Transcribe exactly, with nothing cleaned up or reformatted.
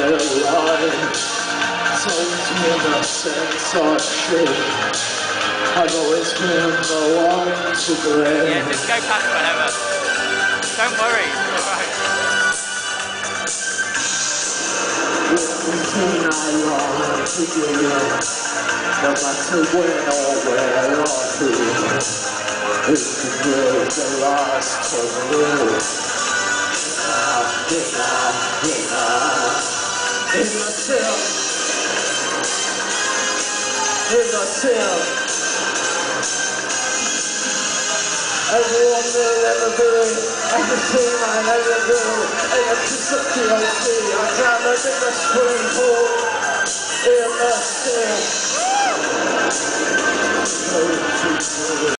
alive. Told me the sense of shit. I've always been the one to blame. Yeah, just go past whatever. Don't worry, it's alright. Everything I long to do, no matter when or where or who, is to break the last of you. In the cell, in the cell, everyone will ever be, everything I ever do, in a piece of T L C, I drown it in the swimming pool, in the cell.